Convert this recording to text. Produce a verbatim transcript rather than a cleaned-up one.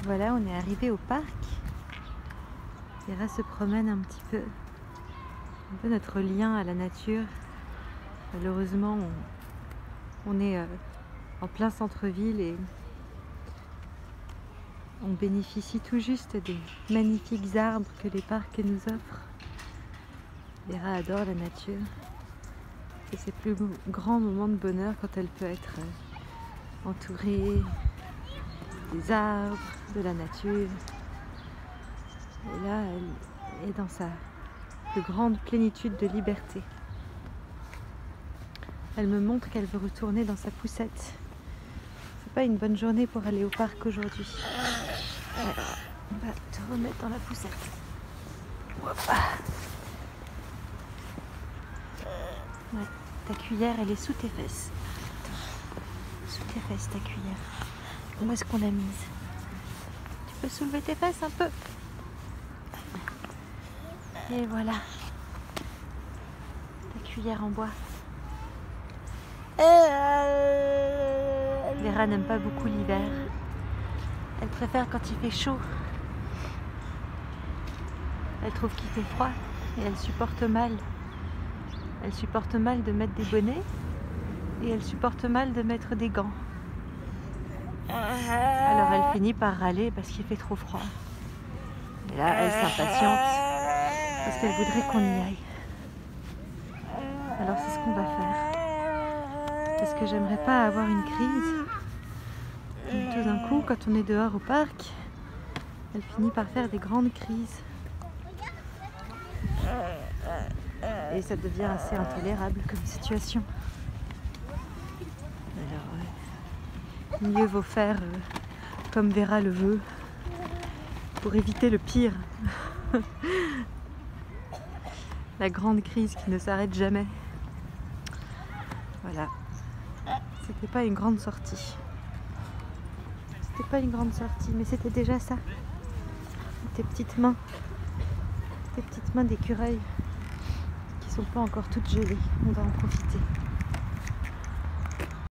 voilà, on est arrivé au parc. Vera se promène un petit peu. Un peu notre lien à la nature. Malheureusement, on, on est euh, en plein centre-ville et on bénéficie tout juste des magnifiques arbres que les parcs nous offrent. Vera adore la nature. C'est ses plus grands moments de bonheur quand elle peut être euh, entourée des arbres, de la nature. Et là, elle est dans sa plus grande plénitude de liberté. Elle me montre qu'elle veut retourner dans sa poussette. C'est pas une bonne journée pour aller au parc aujourd'hui. Ouais. On va te remettre dans la poussette. Hop. Ouais. Ta cuillère, elle est sous tes fesses. Attends. Sous tes fesses, ta cuillère. Où est-ce qu'on l'a mise? Tu peux soulever tes fesses un peu? Et voilà. Ta cuillère en bois. Vera n'aime pas beaucoup l'hiver. Elle préfère quand il fait chaud. Elle trouve qu'il fait froid et elle supporte mal. Elle supporte mal de mettre des bonnets et elle supporte mal de mettre des gants. Alors elle finit par râler parce qu'il fait trop froid. Et là, elle s'impatiente parce qu'elle voudrait qu'on y aille. Alors c'est ce qu'on va faire. Parce que j'aimerais pas avoir une crise. Et tout d'un coup, quand on est dehors au parc, elle finit par faire des grandes crises. Et ça devient assez intolérable comme situation. Alors, ouais. Mieux vaut faire euh, comme Vera le veut, pour éviter le pire. La grande crise qui ne s'arrête jamais. Voilà. C'était pas une grande sortie. C'était pas une grande sortie, mais c'était déjà ça. Tes petites mains. Tes petites mains d'écureuil qui sont pas encore toutes gelées. On va en profiter.